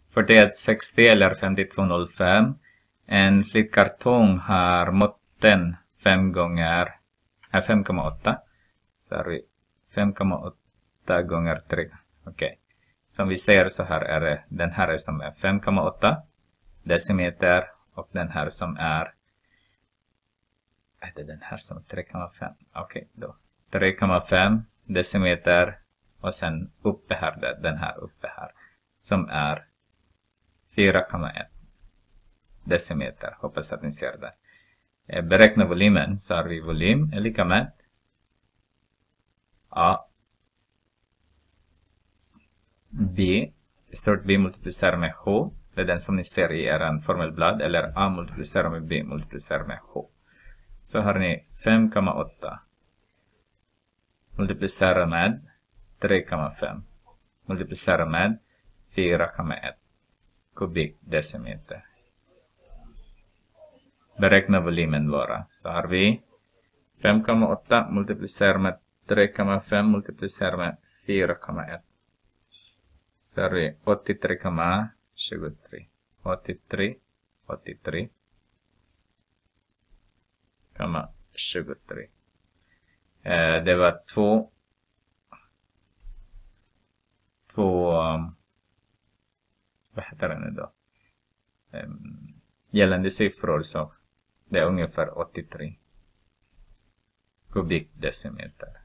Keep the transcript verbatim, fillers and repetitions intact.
fyrtioett sextio eller femtiotvå noll fem. En flytkartong har måtten fem gånger är fem komma åtta. Så har vi fem komma åtta gånger tre. Okej. Okay. Som vi ser så här är det den här som är fem komma åtta decimeter och den här som är är det den här som är tre komma fem. Okej, okay, då tre komma fem decimeter och sen uppe här den här uppe här som är fyra komma ett decimeter. Hoppas att ni ser det. Beräkna volymen, så har vi volym är lika med A B, stort B multiplicerar med H, det är den som ni ser i er formelblad, eller A multiplicerar med B multiplicerar med H. Så har ni fem komma åtta multiplicerar med tre komma fem multiplicerar med fyra komma ett kubikdecimeter. Beräkna volymen bara. Så har vi fem komma åtta multiplicerar med tre komma fem multiplicerar med fyra komma ett. Så har vi åttiotre komma tjugotre. åttiotre, åttiotre komma tjugotre. Eh, det var två två um, vad heter det nu då? Um, gällande siffror, så det är ungefär åttiotre kubikdecimeter.